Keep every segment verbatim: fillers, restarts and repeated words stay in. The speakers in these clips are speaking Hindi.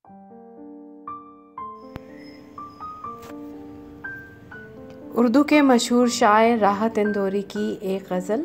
उर्दू के मशहूर शायर राहत इंदौरी की एक गज़ल,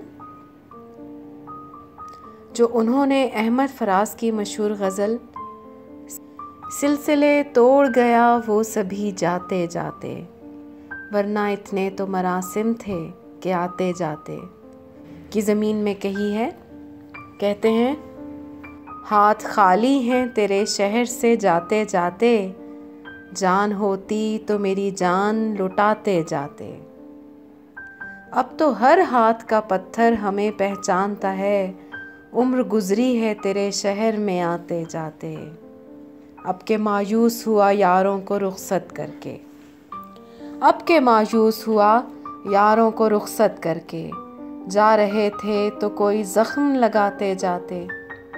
जो उन्होंने अहमद फराज की मशहूर गज़ल सिलसिले तोड़ गया वो सभी जाते जाते, वरना इतने तो मरासिम थे कि आते जाते, की ज़मीन में कही है। कहते हैं, हाथ खाली हैं तेरे शहर से जाते जाते, जान होती तो मेरी जान लुटाते जाते। अब तो हर हाथ का पत्थर हमें पहचानता है, उम्र गुजरी है तेरे शहर में आते जाते। अब के मायूस हुआ यारों को रुखसत करके, अब के मायूस हुआ यारों को रुखसत करके, जा रहे थे तो कोई जख्म लगाते जाते।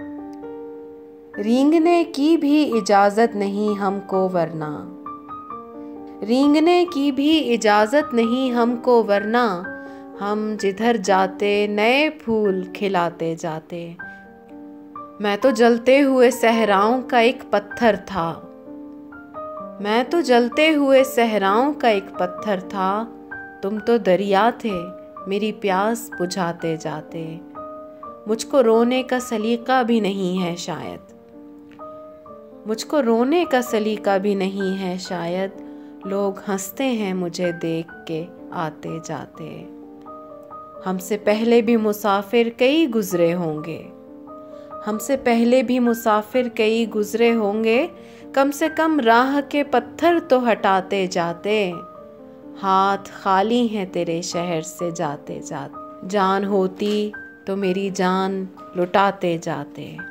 रींगने की भी इजाज़त नहीं हमको वरना, रींगने की भी इजाज़त नहीं हमको वरना, हम जिधर जाते नए फूल खिलाते जाते। मैं तो जलते हुए सहराओं का एक पत्थर था, मैं तो जलते हुए सहराओं का एक पत्थर था, तुम तो दरिया थे मेरी प्यास बुझाते जाते। मुझको रोने का सलीका भी नहीं है शायद, मुझको रोने का सलीका भी नहीं है शायद, लोग हंसते हैं मुझे देख के आते जाते। हमसे पहले भी मुसाफिर कई गुजरे होंगे, हमसे पहले भी मुसाफिर कई गुजरे होंगे, कम से कम राह के पत्थर तो हटाते जाते। हाथ खाली हैं तेरे शहर से जाते जाते, जान होती तो मेरी जान लुटाते जाते।